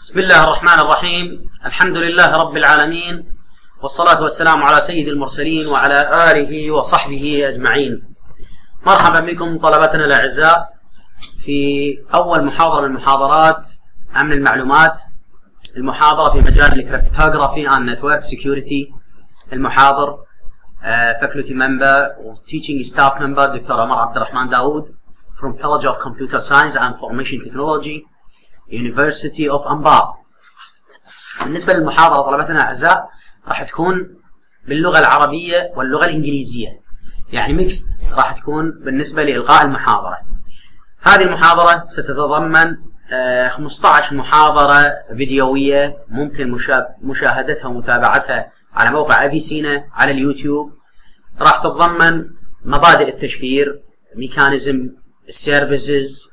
بسم الله الرحمن الرحيم. الحمد لله رب العالمين، والصلاة والسلام على سيد المرسلين وعلى آله وصحبه أجمعين. مرحبا بكم طلبتنا الأعزاء في أول محاضرة من محاضرات أمن المعلومات، المحاضرة في مجال الكريبتوغرافي and نتورك سيكيورتي. المحاضر faculty member و teaching staff member دكتور عمر عبد الرحمن داود from College of Computer Science and Information Technology University of Anbar. بالنسبة للمحاضرة طلبتنا الأعزاء راح تكون باللغة العربية واللغة الإنجليزية، يعني ميكست راح تكون بالنسبة لإلقاء المحاضرة. هذه المحاضرة ستتضمن 15 محاضرة فيديوية ممكن مشاهدتها ومتابعتها على موقع أفيسينا على اليوتيوب. راح تتضمن مبادئ التشفير، ميكانيزم السيرفيسز،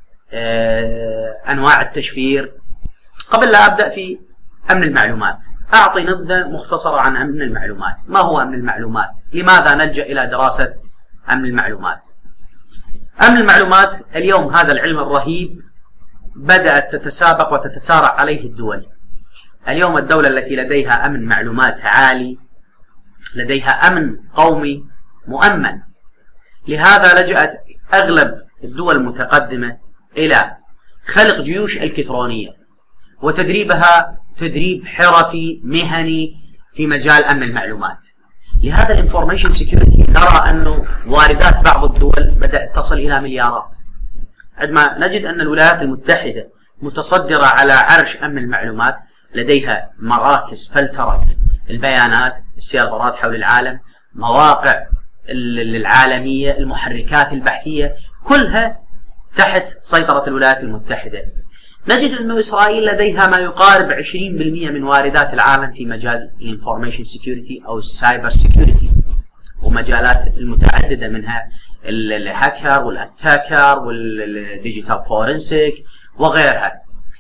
أنواع التشفير. قبل لا أبدأ في أمن المعلومات أعطي نبذة مختصرة عن أمن المعلومات. ما هو أمن المعلومات؟ لماذا نلجأ إلى دراسة أمن المعلومات؟ أمن المعلومات اليوم هذا العلم الرهيب بدأت تتسابق وتتسارع عليه الدول. اليوم الدولة التي لديها أمن معلومات عالي لديها أمن قومي مؤمن. لهذا لجأت أغلب الدول المتقدمة إلى خلق جيوش إلكترونية وتدريبها تدريب حرفي مهني في مجال أمن المعلومات. لهذا الانفورميشن سيكيورتي نرى أنه واردات بعض الدول بدأت تصل إلى مليارات، عندما نجد أن الولايات المتحدة متصدرة على عرش أمن المعلومات، لديها مراكز فلترة البيانات، السيرفرات حول العالم، مواقع العالمية، المحركات البحثية، كلها تحت سيطرة الولايات المتحدة. نجد أن إسرائيل لديها ما يقارب 20% من واردات العالم في مجال الانفورميشن سيكيورتي أو السايبر سيكيورتي، ومجالات المتعددة منها الهاكر والاتاكر والديجيتال فورنسيك وغيرها.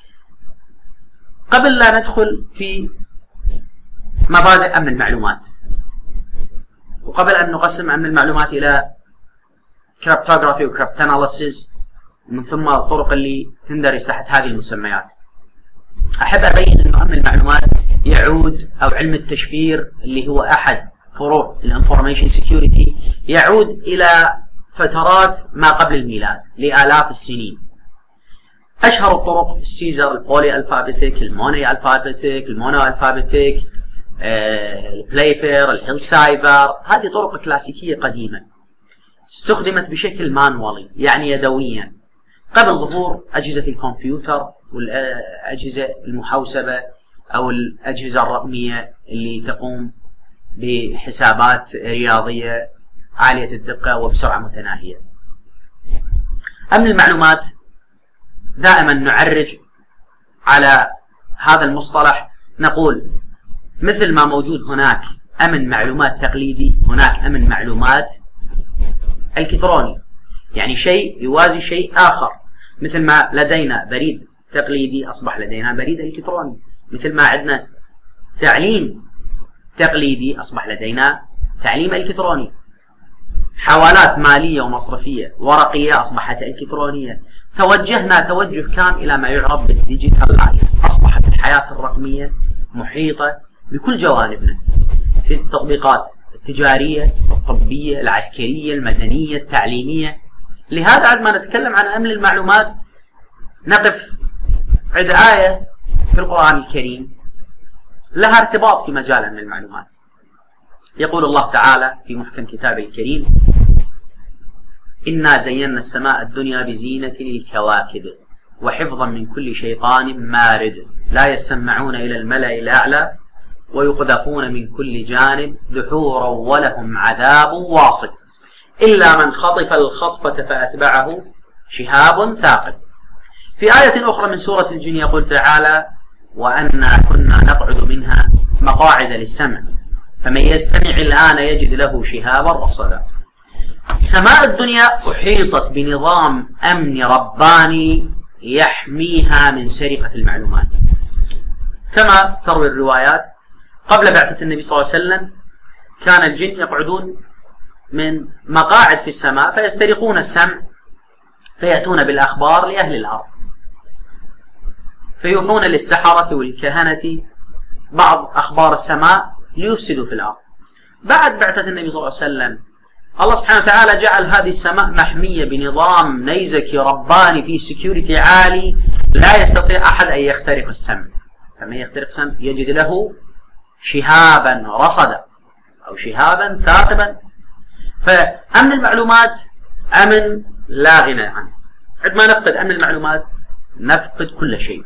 قبل لا ندخل في مبادئ أمن المعلومات، وقبل أن نقسم أمن المعلومات إلى كريبتوغرافي وكريبتاناليسيس ومن ثم الطرق اللي تندرج تحت هذه المسميات، أحب أبين أن أمن المعلومات يعود، أو علم التشفير اللي هو أحد فروع الانفورميشن سيكيورتي، يعود إلى فترات ما قبل الميلاد لآلاف السنين. أشهر الطرق السيزر، البولي ألفابيتيك، الموني ألفابيتيك، المونو ألفابيتيك، البلايفير، الهيل سايفر. هذه طرق كلاسيكية قديمة استخدمت بشكل مانوالي، يعني يدويا، قبل ظهور أجهزة الكمبيوتر والأجهزة المحوسبة أو الأجهزة الرقمية اللي تقوم بحسابات رياضية عالية الدقة وبسرعة متناهية. أمن المعلومات دائما نعرج على هذا المصطلح، نقول مثل ما موجود هناك أمن معلومات تقليدي، هناك أمن معلومات الكتروني، يعني شيء يوازي شيء آخر. مثل ما لدينا بريد تقليدي أصبح لدينا بريد إلكتروني، مثل ما عندنا تعليم تقليدي أصبح لدينا تعليم إلكتروني، حوالات مالية ومصرفية ورقية أصبحت إلكترونية. توجهنا توجه كام إلى ما يعرف بالديجيتال لايف، أصبحت الحياة الرقمية محيطة بكل جوانبنا، في التطبيقات التجارية، الطبية، العسكرية، المدنية، التعليمية. لهذا عندما نتكلم عن أمن المعلومات نقف عند آية في القرآن الكريم لها ارتباط في مجال أمن المعلومات. يقول الله تعالى في محكم كتابه الكريم: إنا زينا السماء الدنيا بزينة الكواكب وحفظا من كل شيطان مارد لا يسمعون إلى الملأ الأعلى ويقذفون من كل جانب دحورا ولهم عذاب واصب إلا من خطف الخطفة فأتبعه شهاب ثاقب. في آية أخرى من سورة الجن يقول تعالى: وأنا كنا نقعد منها مقاعد للسمع فمن يستمع الآن يجد له شهابا رصدا. سماء الدنيا أحيطت بنظام أمن رباني يحميها من سرقة المعلومات. كما تروي الروايات قبل بعثة النبي صلى الله عليه وسلم كان الجن يقعدون من مقاعد في السماء فيسترقون السمع فيأتون بالأخبار لأهل الأرض. فيوحون للسحرة والكهنة بعض أخبار السماء ليفسدوا في الأرض. بعد بعثة النبي صلى الله عليه وسلم الله سبحانه وتعالى جعل هذه السماء محمية بنظام نيزكي رباني فيه سكيورتي عالي، لا يستطيع أحد أن يخترق السماء. فمن يخترق السماء يجد له شهابا رصدا أو شهابا ثاقبا. فأمن المعلومات أمن لا غنى عنه. عندما نفقد أمن المعلومات نفقد كل شيء.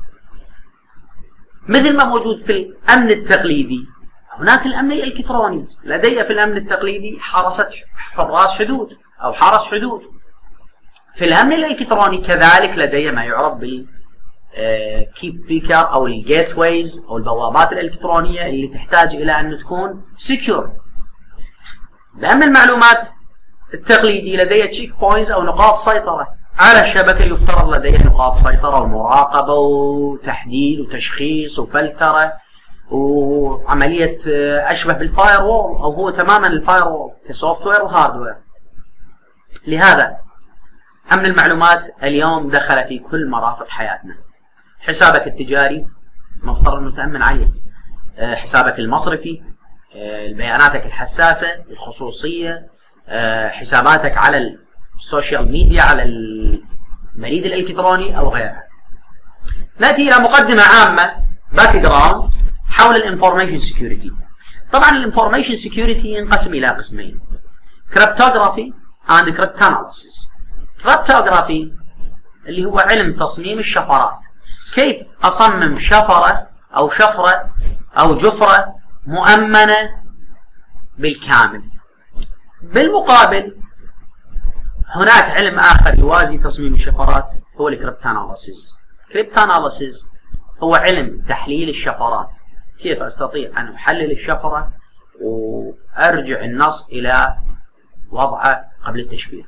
مثل ما موجود في الأمن التقليدي هناك الأمن الإلكتروني. لدي في الأمن التقليدي حراس حدود أو حرس حدود. في الأمن الإلكتروني كذلك لدي ما يعرف بالكيب بيكر أو الجيت ويز أو البوابات الإلكترونية اللي تحتاج إلى أن تكون سكيور. بأمن المعلومات التقليدي لدي تشيك بوينتس أو نقاط سيطرة على الشبكة. يفترض لدي نقاط سيطرة ومراقبة وتحديد وتشخيص وفلترة وعملية أشبه بالفاير وول أو هو تماما الفاير وول كسوفت وير وهاردوير. لهذا أمن المعلومات اليوم دخل في كل مرافق حياتنا. حسابك التجاري مفترض أنه تأمن عليه، حسابك المصرفي، بياناتك الحساسة الخصوصية، حساباتك على السوشيال ميديا، على البريد الإلكتروني أو غيرها. نأتي إلى مقدمة عامة باك جراوند حول الانفورميشن سيكيورتي. طبعا الانفورميشن سيكيورتي ينقسم إلى قسمين: كريبتوغرافي اند كريبتاناليسيس. كريبتوغرافي اللي هو علم تصميم الشفرات، كيف أصمم شفرة أو شفرة أو جفرة مؤمنة بالكامل. بالمقابل هناك علم آخر يوازي تصميم الشفرات هو الكريبتاناليسيس. الكريبتاناليسيس هو علم تحليل الشفرات، كيف أستطيع أن أحلل الشفرة وأرجع النص إلى وضعه قبل التشفير.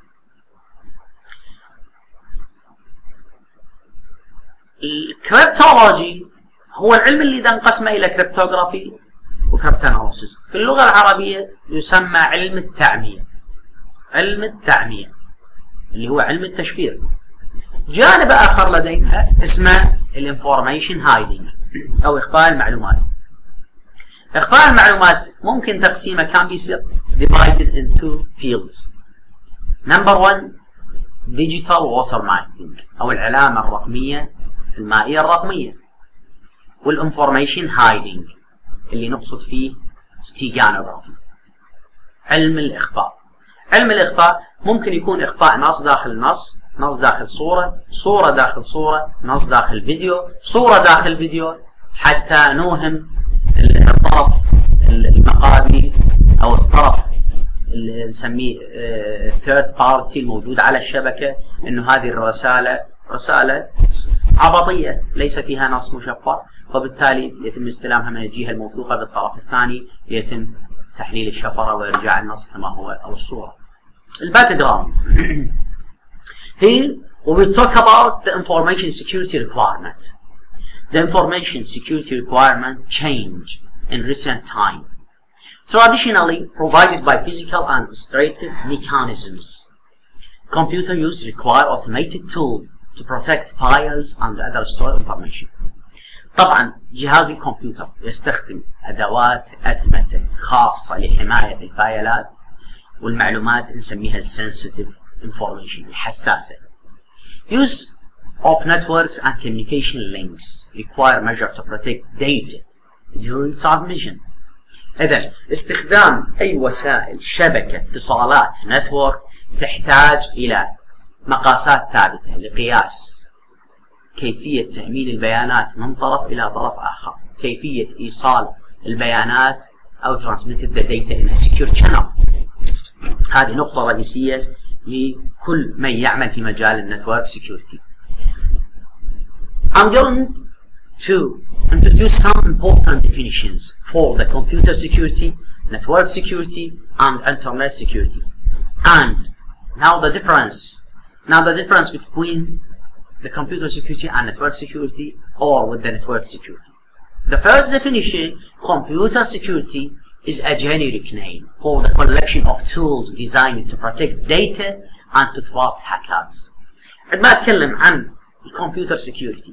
الكريبتولوجي هو العلم اللي إذا انقسم إلى كريبتوغرافي وكريبتاناليسيس. في اللغة العربية يسمى علم التعمية. علم التعمية اللي هو علم التشفير. جانب آخر لدينا اسمه الانفورميشن هايدنج أو إخفاء المعلومات. إخفاء المعلومات ممكن تقسيمه كان بيصير divided into fields. Number 1 digital watermarking أو العلامة الرقمية المائية الرقمية، والانفورميشن هايدنج اللي نقصد فيه ستيغانوغرافي علم الإخفاء. علم الإخفاء ممكن يكون إخفاء نص داخل نص، نص داخل صورة، صورة داخل صورة، نص داخل فيديو، صورة داخل فيديو، حتى نوهم الطرف المقابل أو الطرف اللي نسميه third party الموجود على الشبكة إنه هذه رسالة عبطية ليس فيها نص مشفر، وبالتالي يتم استلامها من الجهة الموثوقة بالطرف الثاني ليتم تحليل الشفرة وإرجاع النص كما هو أو الصورة. الباك جراوند. Here we will talk about the information security requirement. The information security requirement changed in recent time, traditionally provided by physical and administrative mechanisms. Computer use require automated tool to protect files and other stored information. طبعا جهاز الكمبيوتر يستخدم أدوات أتمتة خاصة لحماية الفايلات والمعلومات نسميها sensitive information الحساسة. Use of networks and communication links require measure to protect data during transmission. إذن استخدام أي وسائل شبكة اتصالات نتورك تحتاج إلى مقاسات ثابتة لقياس كيفية تأمين البيانات من طرف إلى طرف آخر، كيفية إيصال البيانات أو transmitted the data in a secure channel. هذه نقطة رئيسية لكل من يعمل في مجال النتورك security. I'm going to introduce some important definitions for the computer security, network security, and internet security. And now the difference between the computer security and network security, or with the network security. The first definition, computer security, is a generic name for the collection of tools designed to protect data and to thwart hackers. عندما أتكلم عن الكمبيوتر security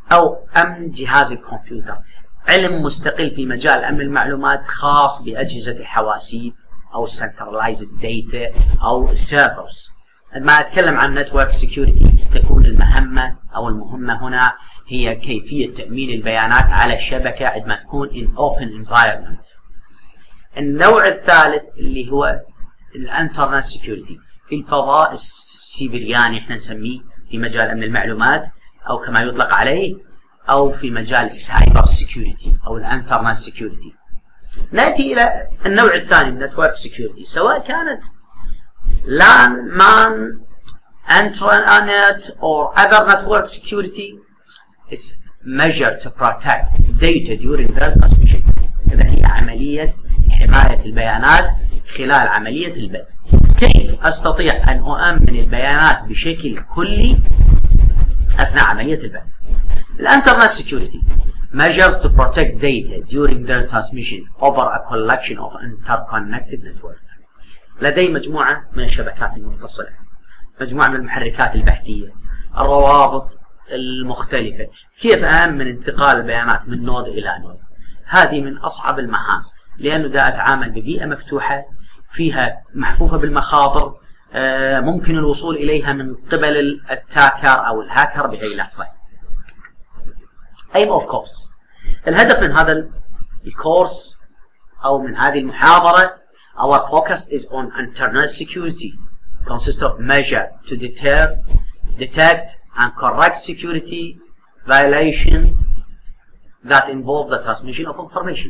أو أمن جهاز الكمبيوتر، علم مستقل في مجال أمن المعلومات خاص بأجهزة الحواسيب أو centralized data أو السيرفرز. عندما أتكلم عن network security تكون المهمة أو المهمة هنا هي كيفية تأمين البيانات على الشبكة عندما تكون in open environment. النوع الثالث اللي هو الانترنت سيكيورتي في الفضاء السيبرياني، احنا نسميه في مجال امن المعلومات او كما يطلق عليه، او في مجال السايبر سيكيورتي او الانترنت سيكيورتي. ناتي الى النوع الثاني من نتورك سيكيورتي، سواء كانت لان مان انترنت or other network security. It's measured to protect data during the transmission. إذا هي عملية حماية البيانات خلال عملية البث. كيف أستطيع أن أؤمن البيانات بشكل كلي أثناء عملية البث؟ الانترنت security measures to protect data during their transmission over a collection of interconnected network. لدي مجموعة من الشبكات المتصلة، مجموعة من المحركات البحثية، الروابط المختلفة. كيف أأمن انتقال البيانات من نود إلى نود؟ هذه من أصعب المهام، لأنه دا أتعامل ببيئة مفتوحة فيها محفوفة بالمخاطر، ممكن الوصول إليها من قبل التاكر أو الهاكر بأي لحظة. aim of course، الهدف من هذا الكورس أو من هذه المحاضرة our focus is on internet security consists of measure to detect and correct security violation that involve the transmission of information.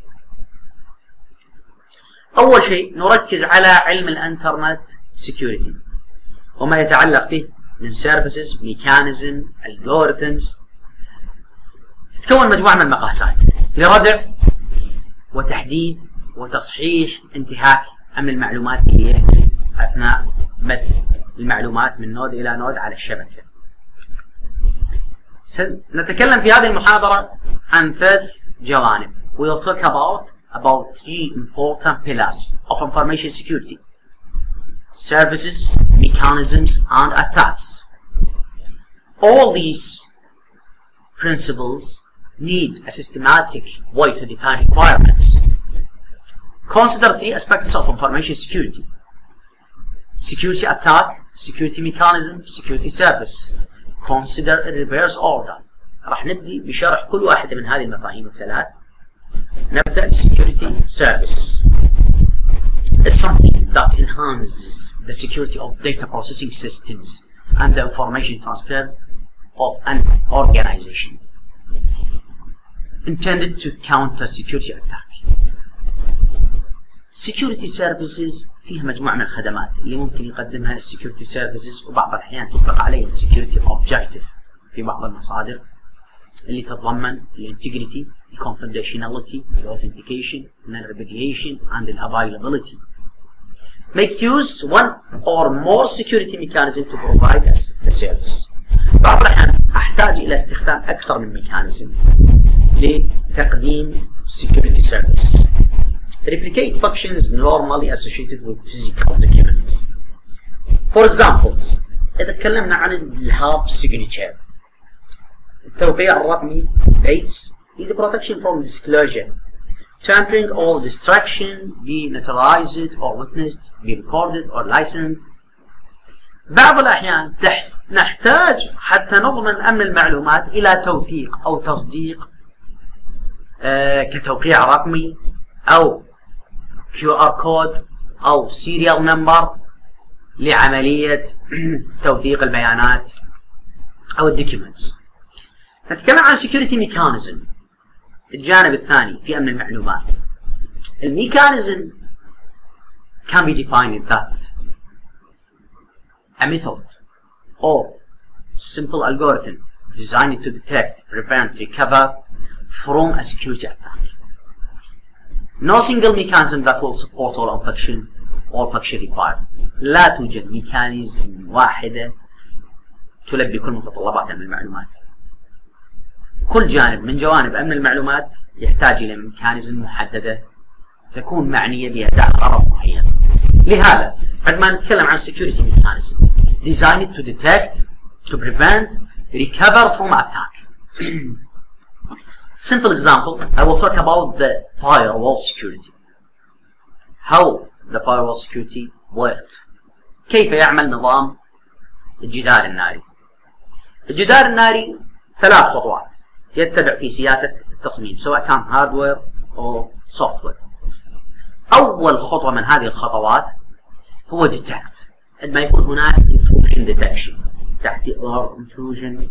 أول شيء نركز على علم الانترنت security وما يتعلق فيه من services, mechanism, algorithms. تتكون مجموعة من المقاسات لردع وتحديد وتصحيح انتهاك أمن المعلومات اللي يحدث أثناء بث المعلومات من نود إلى نود على الشبكة. نتكلم في هذه المحاضرة عن 3 جوانب. We'll talk about 3 important pillars of information security: services, mechanisms, and attacks. All these principles need a systematic way to define requirements. Consider 3 aspects of information security: security attack, security mechanism, security service. Consider in reverse order. راح نبدي بشرح كل واحدة من هذه المفاهيم الثلاث. نبدأ بالsecurity services. It's something that enhances the security of data processing systems and the information transfer of an organization, intended to counter security attack. Security services فيها مجموعة من الخدمات اللي ممكن يقدمها security services، وبعض الأحيان تطلق عليها security objective في بعض المصادر، اللي تتضمن integrity, confidentiality, authentication, non-repudiation, and availability. Make use one or more security mechanism to provide the service. بعض الأحيان أحتاج إلى استخدام أكثر من ميكانيزم لتقديم security services. Replicate functions normally associated with physical documents. For example, إذا تكلمنا عن الهاف signature، التوقيع الرقمي dates the protection from disclosure. Tampering or distraction be notarized or witnessed, be recorded or licensed. بعض الأحيان نحتاج حتى نضمن أمن المعلومات إلى توثيق أو تصديق كتوقيع رقمي أو QR code أو serial number لعملية توثيق البيانات أو الدوكيومنتس. نتكلم عن security mechanism، الجانب الثاني في أمن المعلومات. الميكانيزم can be defined that a method or simple algorithm designed to detect, prevent, recover from a security attack. No single mechanism that will support all function required. لا توجد ميكانيزم واحدة تلبي كل متطلبات أمن المعلومات. كل جانب من جوانب أمن المعلومات يحتاج إلى ميكانيزم محددة تكون معنية بأداء غرض معين. لهذا عندما نتكلم عن security mechanism designed to detect, to prevent, recover from attack. Simple example, I will talk about the firewall security. How the firewall security works. كيف يعمل نظام الجدار الناري. الجدار الناري 3 خطوات يتبع في سياسة التصميم سواء كان هاردوير أو سوفتوير. أول خطوة من هذه الخطوات هو detect. عندما يكون هناك intrusion detection أو intrusion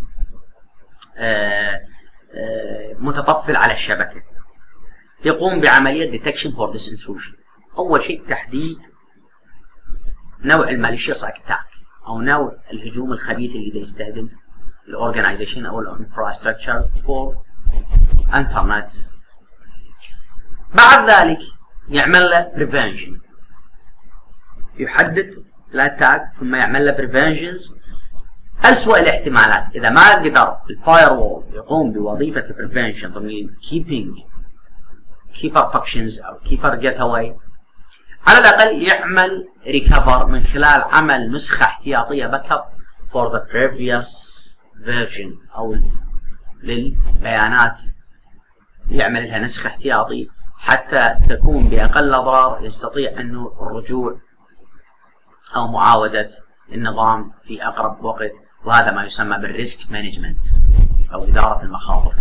متطفل على الشبكة، يقوم بعملية detection for this intrusion. أول شيء تحديد نوع الماليشيوس اتاك أو نوع الهجوم الخبيث اللي يستهدف الأورجنايزيشن أو الانفراستراكشر فور انترنت. بعد ذلك يعمل له prevention، يحدد الاتاك ثم يعمل له preventions. أسوأ الاحتمالات إذا ما قدر الفاير وول يقوم بوظيفة prevention ضمن keeper functions أو keeper getaway، على الأقل يعمل recover من خلال عمل نسخة احتياطية backup for the previous version أو للبيانات، يعمل لها نسخة احتياطي حتى تكون بأقل أضرار يستطيع أنه الرجوع أو معاودة النظام في أقرب وقت، وهذا ما يسمى بالريسك مانجمنت أو إدارة المخاطر.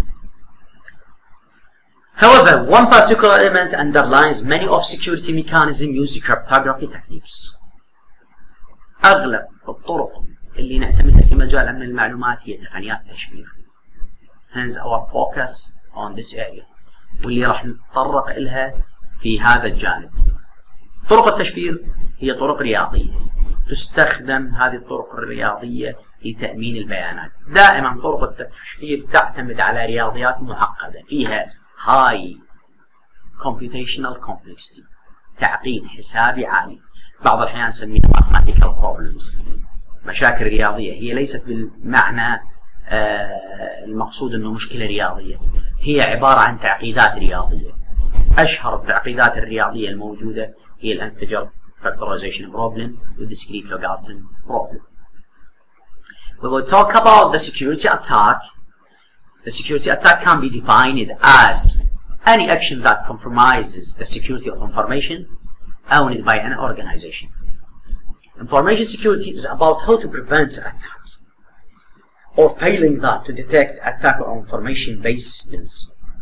However, one particular element underlies many of security mechanisms using cryptography techniques. أغلب الطرق اللي نعتمدها في مجال أمن المعلومات هي تقنيات التشفير. Hence our focus on this area، واللي راح نتطرق إلها في هذا الجانب. طرق التشفير هي طرق رياضية، تستخدم هذه الطرق الرياضية لتأمين البيانات. دائما طرق التشفير تعتمد على رياضيات معقدة فيها high computational complexity، تعقيد حسابي عالي، بعض الأحيان نسميها mathematical problems، مشاكل رياضية. هي ليست بالمعنى المقصود أنه مشكلة رياضية، هي عبارة عن تعقيدات رياضية. أشهر التعقيدات الرياضية الموجودة هي الانتجر factorization problem و discrete logarithm problem. We will talk about the security attack. The security attack can be defined as any action that compromises the security of information owned by an organization. Information security is about how to prevent attack or failing that to detect attack on information-based systems.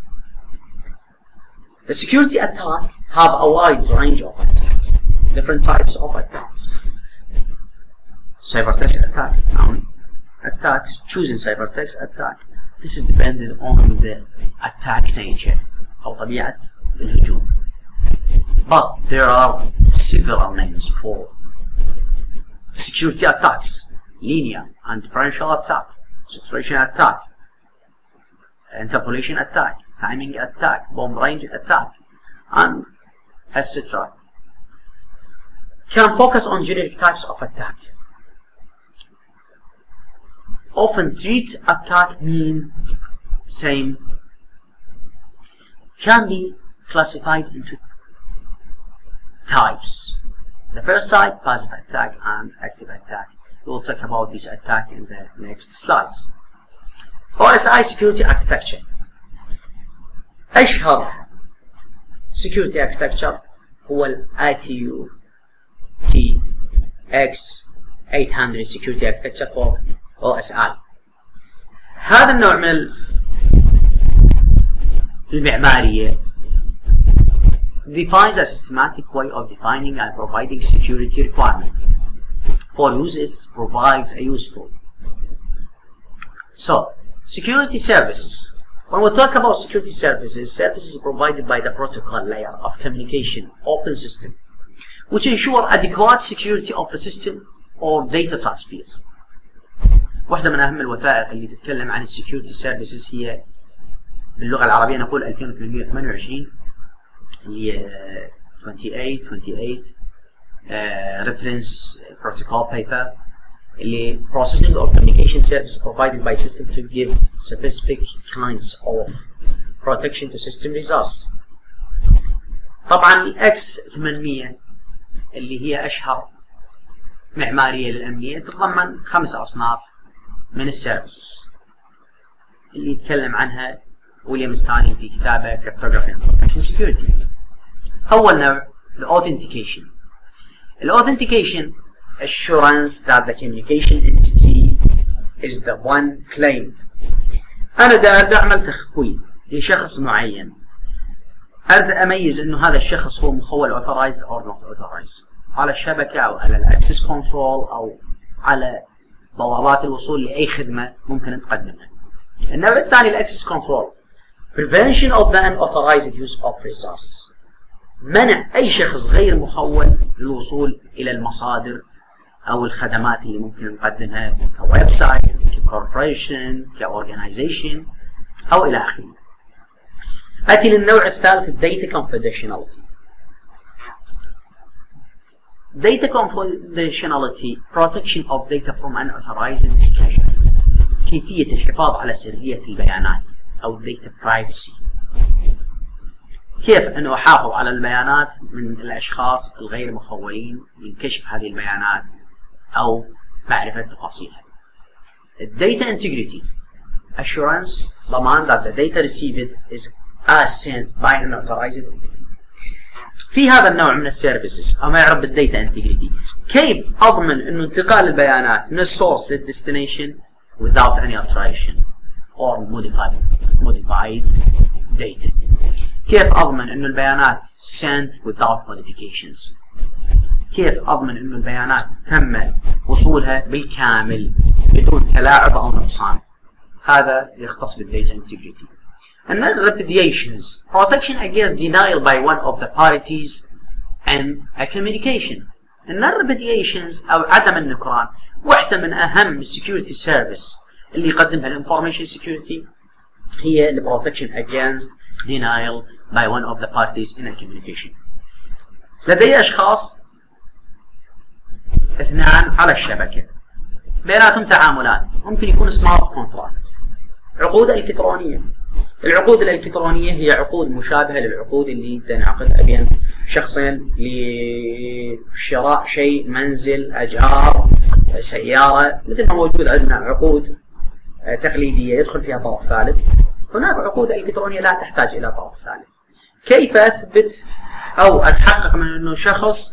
The security attack have a wide range of attack, different types of attack. Cybertext attack, attacks, choosing cybertext attack. This is dependent on the attack nature أو طبيعة الهجوم. But there are several names for security attacks: linear and differential attack, saturation attack, interpolation attack, timing attack, bomb range attack, and etc. Can focus on generic types of attack. Often treat attack mean same, can be classified into types. The first type, passive attack and active attack. We will talk about this attack in the next slides. OSI security architecture. أشهر security architecture هو ال ITU-T-X800 security architecture for OSI. هذا النوع من المعمارية defines a systematic way of defining and providing security requirement. For use, it provides a useful. So, security services. When we talk about security services, services provided by the protocol layer of communication open system, which ensure adequate security of the system or data transfers. واحدة من أهم الوثائق اللي تتكلم عن السكيورتي سيرفيسز هي باللغة العربية نقول 2828 اللي هي 28 reference protocol paper اللي processing or communication service provided by system to give specific kinds of protection to system results. طبعا الإكس 800 اللي هي أشهر معمارية للأمنية تتضمن 5 أصناف من السيرفيسز. اللي يتكلم عنها ويليام ستانلي في كتابه Cryptography and Information Security. أول نوع الauthentication. Authentication assurance that the communication entity is the one claimed. أنا أريد أعمل تخوين لشخص معين، أريد أميز إنه هذا الشخص هو مخول authorized or not authorized على الشبكة أو على الأكسس كنترول أو على بوابات الوصول لأي خدمة ممكن تقدمها. النوع الثاني الأكسس كنترول prevention of the unauthorized use of resource. منع أي شخص غير مخول للوصول إلى المصادر أو الخدمات اللي ممكن نقدمها كويب سايت، ككوربوريشن، كأورجنايزيشن أو إلى آخره. أتي للنوع الثالث الداتا confidentiality. Data confidentiality protection of data from unauthorized disclosure. كيفية الحفاظ على سرية البيانات أو data privacy. كيف أنه أحافظ على البيانات من الأشخاص الغير مخولين من كشف هذه البيانات أو معرفة تفاصيلها. Data integrity assurance ضمان that the data received is as sent by an authorized entity. في هذا النوع من السيرفيسز أو ما يعرف بالديتا انتجريتي، كيف أضمن أنه انتقال البيانات من السورس للديستنيشن without any alteration or modified data. كيف أضمن أنه البيانات sent without modifications. كيف أضمن أنه البيانات تم وصولها بالكامل بدون تلاعب أو نقصان. هذا يختص بالديتا انتجريتي. And then repudiations, protection against denial by one of the parties in a communication. And then repudiations أو عدم النكران واحدة من أهم security service اللي يقدمها information security هي the protection against denial by one of the parties in a communication. لدي أشخاص اثنان على الشبكة بيناتهم تعاملات، ممكن يكون سمارت كونتراكت، عقود إلكترونية. العقود الإلكترونية هي عقود مشابهة للعقود اللي تنعقد بين شخصين لشراء شيء، منزل، أجار، سيارة، مثل ما موجود عندنا عقود تقليدية يدخل فيها طرف ثالث. هناك عقود إلكترونية لا تحتاج إلى طرف ثالث. كيف أثبت أو أتحقق من أنه شخص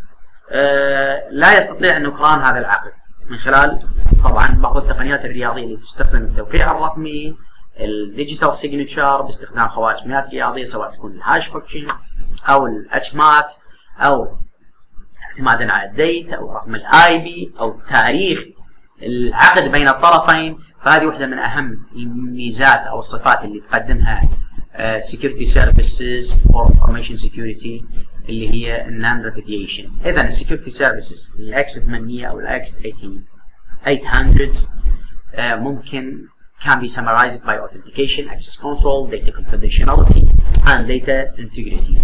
لا يستطيع نكران هذا العقد؟ من خلال طبعا بعض التقنيات الرياضية اللي تستخدم التوقيع الرقمي، الديجيتال سيجنتشر باستخدام خوارزميات رياضية سواء تكون الهاش فانكشن أو الاتش ماك أو اعتمادا على الديت أو رقم الاي بي أو تاريخ العقد بين الطرفين. فهذه واحدة من أهم الميزات أو الصفات اللي تقدمها security services for information security اللي هي non repudiation. إذا security services الأكس 800 أو الأكس 800 ممكن can be summarized by authentication, access control, data confidentiality, and data integrity,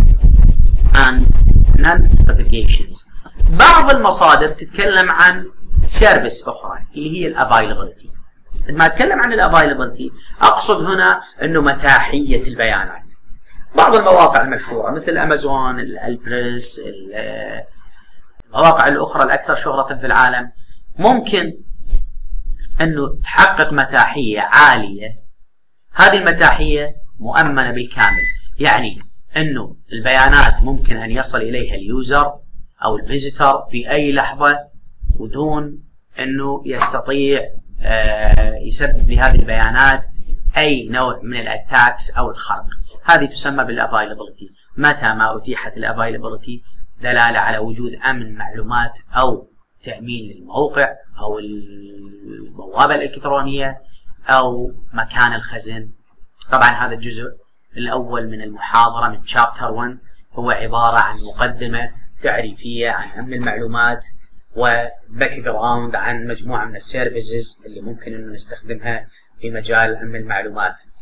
and non-repudiations. بعض المصادر تتكلم عن سيرفيس أخرى اللي هي الافايلابيلتي. لما أتكلم عن الافايلابيلتي أقصد هنا أنه متاحية البيانات. بعض المواقع المشهورة مثل أمازون، البريس، المواقع الأخرى الأكثر شهرة في العالم ممكن أنه تحقق متاحية عالية. هذه المتاحية مؤمنة بالكامل، يعني أنه البيانات ممكن أن يصل إليها اليوزر أو الفيزيتر في أي لحظة بدون أنه يستطيع يسبب لهذه البيانات أي نوع من الأتاكس أو الخرق. هذه تسمى بالافايلابيلتي. متى ما أتيحت الافايلابيلتي دلالة على وجود أمن معلومات أو تأمين للموقع أو البوابة الإلكترونية أو مكان الخزن. طبعا هذا الجزء الأول من المحاضرة من شابتر 1 هو عبارة عن مقدمة تعريفية عن أمن المعلومات وباك جراوند عن مجموعة من السيرفيسز اللي ممكن أن نستخدمها في مجال أمن المعلومات.